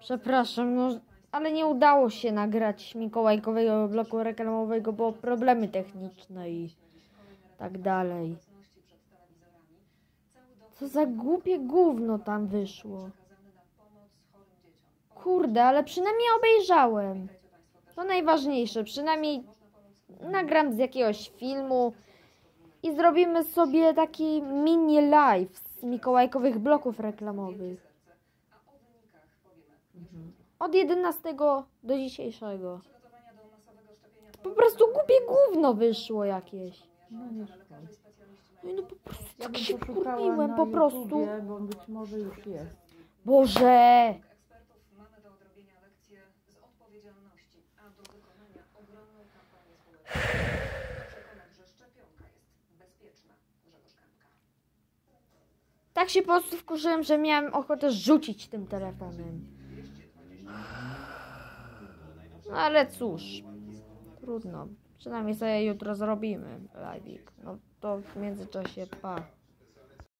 Przepraszam, no, ale nie udało się nagrać mikołajkowego bloku reklamowego, bo problemy techniczne i tak dalej. Co za głupie gówno tam wyszło. Kurde, ale przynajmniej obejrzałem. To najważniejsze, przynajmniej nagram z jakiegoś filmu i zrobimy sobie taki mini live z mikołajkowych bloków reklamowych. Od 11 do dzisiejszego. Po prostu głupie gówno wyszło jakieś. No nie szkoda. No po prostu Ja tak bym się poszukała wkurwiłem, na po prostu. YouTubie, bo być może już jest. Boże! Mamy do odrobienia lekcję z odpowiedzialności, a do wykonania ogromną kampanię społeczną. Przekonać, że szczepionka jest bezpieczna. Grzegorz Kępka. Tak się po prostu wkurzyłem, że miałem ochotę rzucić tym telefonem. No ale cóż, trudno. Przynajmniej sobie jutro zrobimy live'ik. No to w międzyczasie pa.